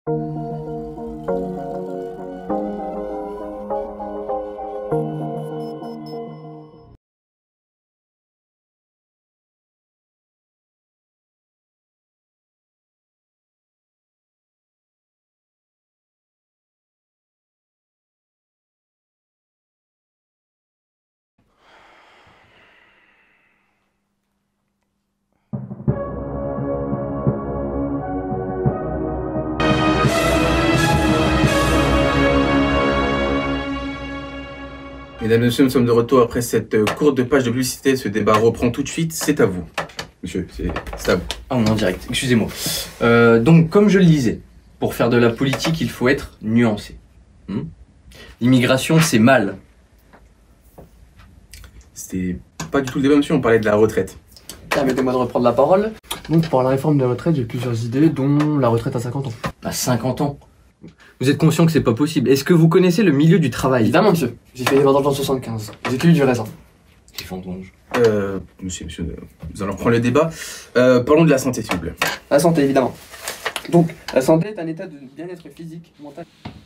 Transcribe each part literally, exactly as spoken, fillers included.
Mesdames et messieurs, nous sommes de retour après cette courte page de publicité. Ce débat reprend tout de suite. C'est à vous. Monsieur, c'est à vous. Ah, on est en direct, excusez-moi. Euh, donc, comme je le disais, pour faire de la politique, il faut être nuancé. Hmm L'immigration, c'est mal. C'était pas du tout le débat, monsieur. On parlait de la retraite. Permettez-moi de reprendre la parole. Donc, pour la réforme des retraites, j'ai plusieurs idées, dont la retraite à cinquante ans. À cinquante ans? Vous êtes conscient que c'est pas possible? Est-ce que vous connaissez le milieu du travail? Évidemment, monsieur. J'ai fait les vendanges en soixante-quinze. J'ai cueilli du raisin. Les vendanges. Euh, monsieur, monsieur, nous allons reprendre le débat. Euh, parlons de la santé, s'il vous plaît. La santé, évidemment. Donc, la santé est un état de bien-être physique, mental.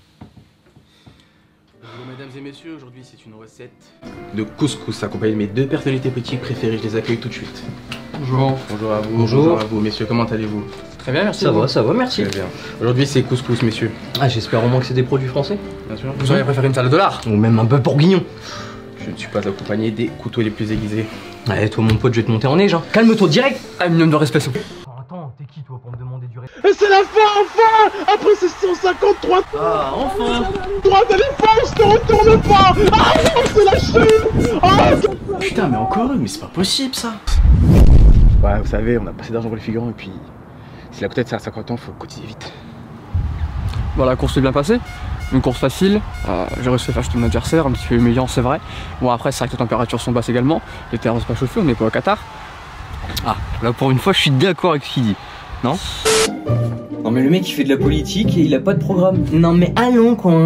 Bonjour mesdames et messieurs, aujourd'hui c'est une recette de couscous accompagnée de mes deux personnalités politiques préférées, je les accueille tout de suite. Bonjour. Bonjour à vous. Bonjour. Bonjour à vous messieurs, comment allez-vous? Très bien, merci. Ça va, ça va, merci. Très bien. Aujourd'hui c'est couscous messieurs. Ah, j'espère au moins que c'est des produits français. Bien sûr. Vous auriez préféré une salade de lard? Ou même un bœuf bourguignon. Je ne suis pas accompagné des couteaux les plus aiguisés. Allez, toi mon pote, je vais te monter en neige, hein. Calme-toi direct. Un minimum de respect, s'il vous plaît. Attends, t'es qui toi pour me demander du respect? Et c'est la fin, enfin. Après ces cent cinquante-trois Ah, enfin. droite à l'effort, je te retourne pas. Ah non, c'est la chute. Ah, Putain mais encore eux, mais c'est pas possible ça. Ouais, vous savez, on a passé d'argent pour les figurants et puis si la tête c'est à cinquante ans, faut cotiser vite. Bon, la course s'est bien passée. Une course facile. Euh, j'ai réussi à faire acheter mon adversaire, un petit peu humiliant, c'est vrai. Bon, après, c'est vrai que les températures sont basses également. Les terrains sont pas chauffés, on n'est pas au Qatar. Ah, là pour une fois, je suis d'accord avec ce qu'il dit. Non? Non mais le mec il fait de la politique et il a pas de programme. Non mais allons quoi.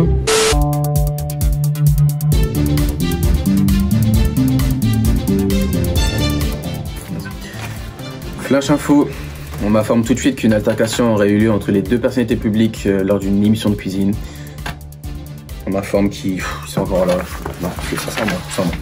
Flash info. On m'informe tout de suite qu'une altercation aurait eu lieu entre les deux personnalités publiques euh, lors d'une émission de cuisine. On m'informe qu'ils sont encore là. Non, c'est ça, sans moi, sans moi.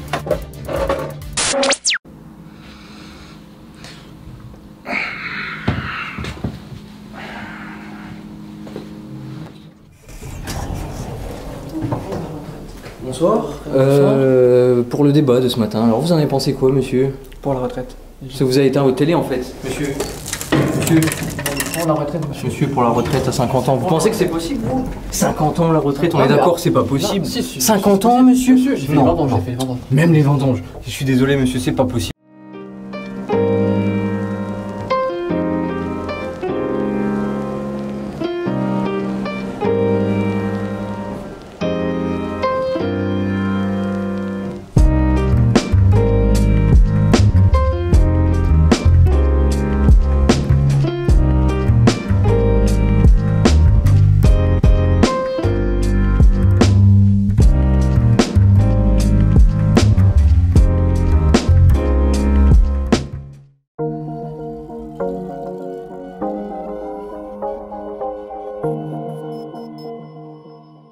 Bonsoir. Euh, pour le débat de ce matin, alors vous en avez pensé quoi, monsieur? Pour la retraite. Ça vous a éteint votre télé en fait? Monsieur. Monsieur. Pour la retraite, monsieur. Monsieur, pour la retraite à cinquante ans, vous pensez que c'est possible vous? cinquante ans la retraite, on Non, est mais d'accord, alors- c'est pas possible. Non, si, si, cinquante si, ans, si, monsieur? Monsieur, j'ai fait les Non, vendanges, non. j'ai fait les vendanges. Même les vendanges. Je suis désolé, monsieur, c'est pas possible.